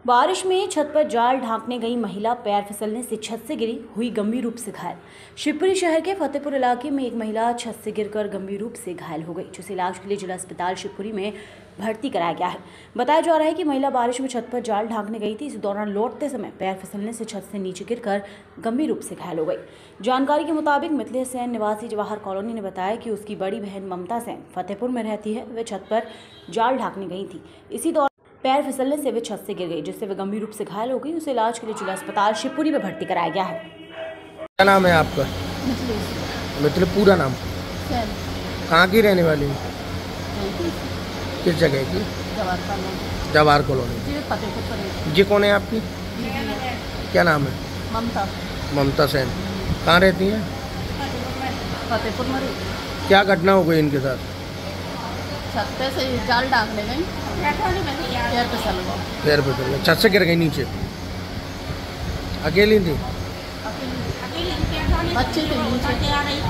बारिश में छत पर जाल ढांकने गई महिला पैर फिसलने से छत से गिरी, हुई गंभीर रूप से घायल। शिवपुरी शहर के फतेहपुर इलाके में एक महिला छत से गिरकर गंभीर रूप से घायल हो गई, जिसे इलाज के लिए जिला अस्पताल शिवपुरी में भर्ती कराया गया है। बताया जा रहा है कि महिला बारिश में छत पर जाल ढांकने गई थी। इस दौरान लौटते समय पैर फिसलने से छत से नीचे गिरकर गंभीर रूप से घायल हो गई। जानकारी के मुताबिक मिथिलेश सेन निवासी जवाहर कॉलोनी ने बताया कि उसकी बड़ी बहन ममता सेन फतेहपुर में रहती है। वे छत पर जाल ढांकने गई थी। इसी दौरान पैर फिसलने से वे छत से गिर गई, जिससे वे गंभीर रूप से घायल हो गई। उसे इलाज के लिए जिला अस्पताल शिवपुरी में भर्ती कराया गया है। क्या नाम है आपका? मिथिलेश। पूरा नाम? कहाँ की रहने वाली? किस जगह की? जवाहर कॉलोनी। जी कौन है आपकी? क्या नाम है? ममता सेन। कहाँ रहती हैं? फतेहपुर में। क्या घटना हो गई इनके साथ? छत पे से जाल डालने गई, पैर फिसल गया, छत से गिर गई नीचे। अकेली थी? बच्चे थे नीचे।